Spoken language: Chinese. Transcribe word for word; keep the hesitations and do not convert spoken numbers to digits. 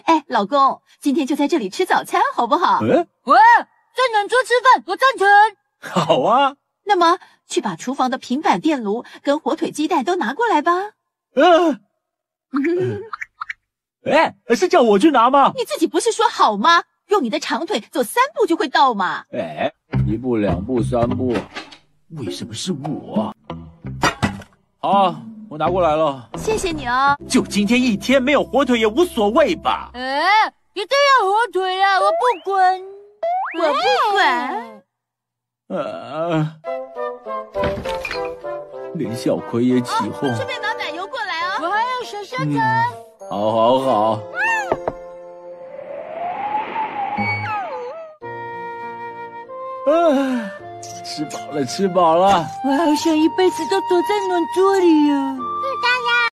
哎，老公，今天就在这里吃早餐好不好？ 嗯， 喂，在暖桌吃饭，我赞成。 好啊。 那么，去把厨房的平板电炉跟火腿鸡蛋都拿过来吧。 嗯。哎，是叫我去拿吗？ 你自己不是说好吗？用你的长腿走三步就会到嘛。 哎，一步两步三步，为什么是我？好，我拿过来了。 谢谢你哦。 就今天一天没有火腿也无所谓吧？ 哎，一定要火腿啊！我不管， 我不管。 呃，连小葵也起哄。 顺便把奶油过来哦。 我还要小香肠。 嗯，好，好，好。啊，吃饱了，吃饱了。 我好想一辈子都躲在暖桌里哦。